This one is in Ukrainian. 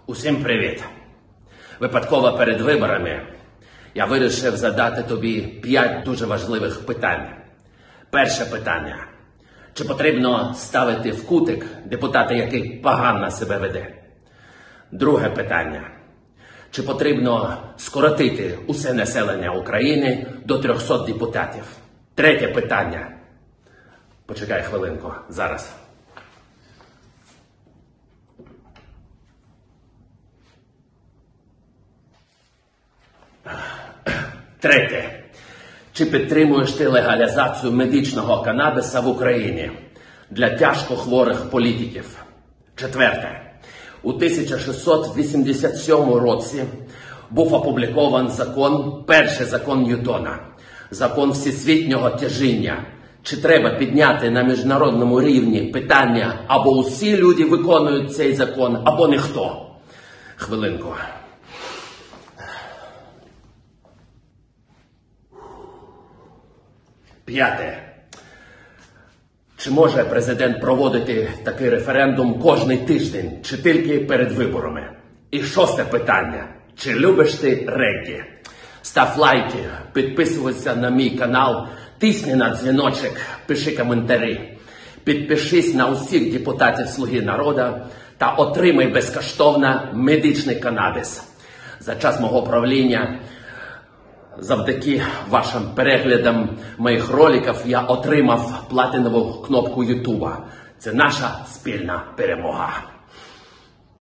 Усім привіт! Випадково перед виборами я вирішив задати тобі 5 дуже важливих питань. Перше питання. Чи потрібно ставити в кутик депутата, який погано себе веде? Друге питання. Чи потрібно скоротити усе населення України до 300 депутатів? Третє питання. Почекай хвилинку, зараз. Третє. Чи підтримуєш ти легалізацію медичного канабіса в Україні для тяжко хворих політиків? Четверте. У 1687 році був опублікований закон, перший закон Ньютона, закон всесвітнього тяжіння. Чи треба підняти на міжнародному рівні питання, або усі люди виконують цей закон, або ніхто? Хвилинку. П'яте. Чи може президент проводити такий референдум кожний тиждень, чи тільки перед виборами? І шосте питання. Чи любиш ти реггі? Став лайки, підписуйся на мій канал, тисни на дзвіночок, пиши коментарі. Підпишись на усіх депутатів «Слуги народу» та отримай безкоштовно медичний канабіс. За час мого правління, завдяки вашим переглядам моїх роликів, я отримав платинову кнопку Ютуба. Це наша спільна перемога.